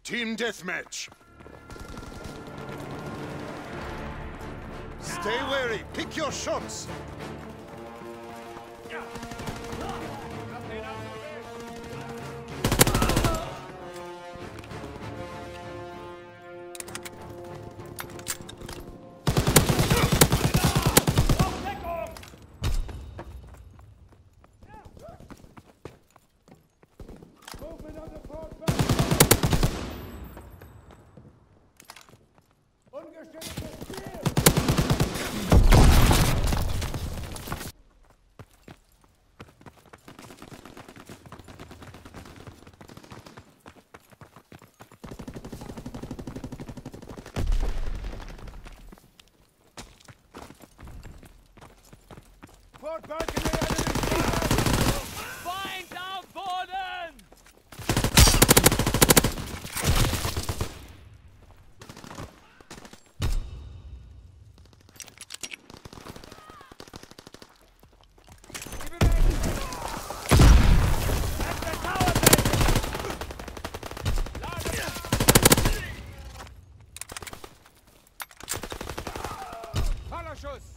Team deathmatch. Stay wary. Pick your shots. Fort back in the enemy's fire! Find down Borden! Schuss!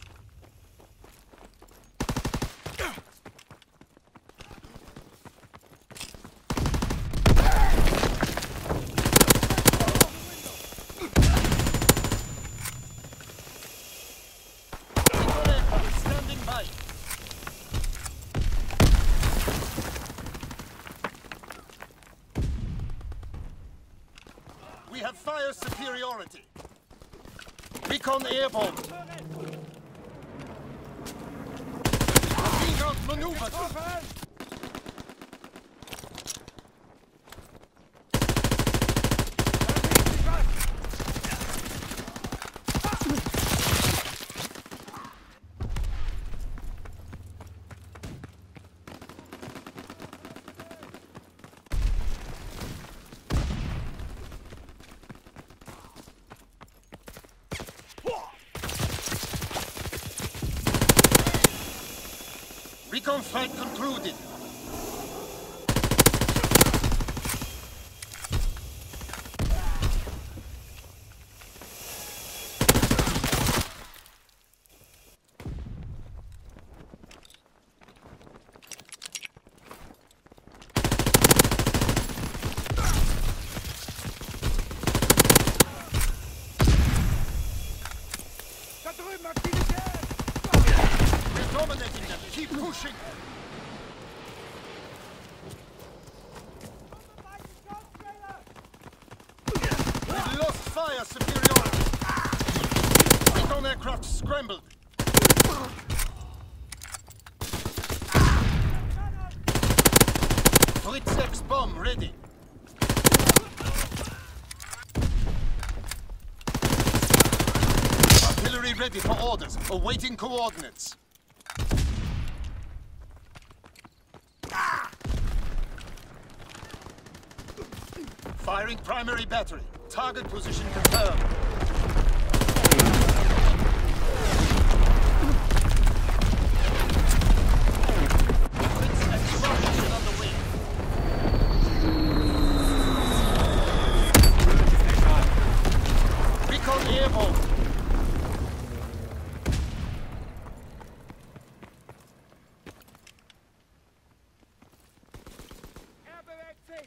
Standing by. We have fire superiority. Recon airborne. Machine gun maneuvers. Recon fight concluded. Da drüben, Aktivität! We're dominating them. Keep pushing. We've lost fire superiority. Recon aircraft scrambled. Fritz X bomb ready. Artillery ready for orders. Awaiting coordinates. Firing primary battery. Target position confirmed. Fritz X rocket on the way. Recon airborne. Er bewegt sich!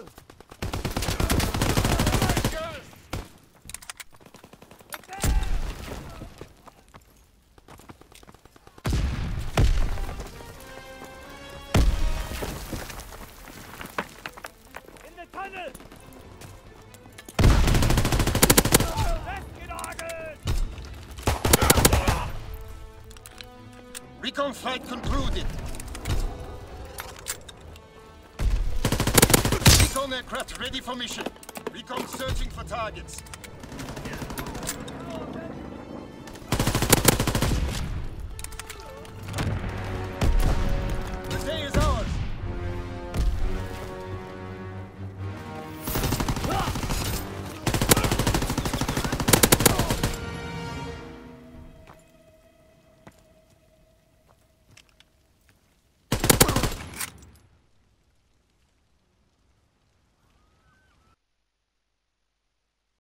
In the tunnel! Festgenagelt! Recon flight concluded. Recon aircraft ready for mission. Recon searching for targets.